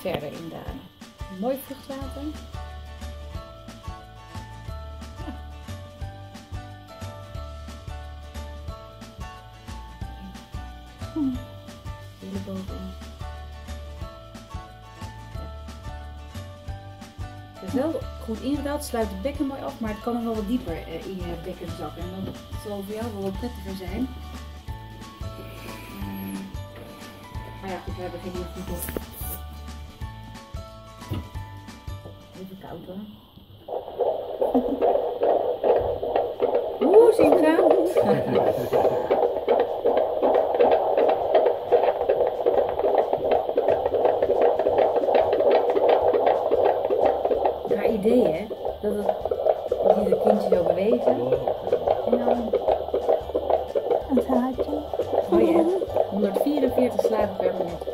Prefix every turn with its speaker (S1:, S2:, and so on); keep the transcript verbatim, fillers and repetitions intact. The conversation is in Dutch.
S1: verder in daar. Mooi vruchtwater. Ja. Hier bovenin. Het is wel goed ingedaald, sluit het bekken mooi af, maar het kan nog wel wat dieper uh, in je bekken zakken. En dan zal het voor jou wel wat prettiger zijn. Um, maar ja, goed, we hebben geen heel goed op. Even koud hoor. Oeh, zie je hem gaan? Idee hè, dat het die het kindje zou bewegen. En dan
S2: een zaadje.
S1: Oh ja, honderdvierenveertig slagen per minuut.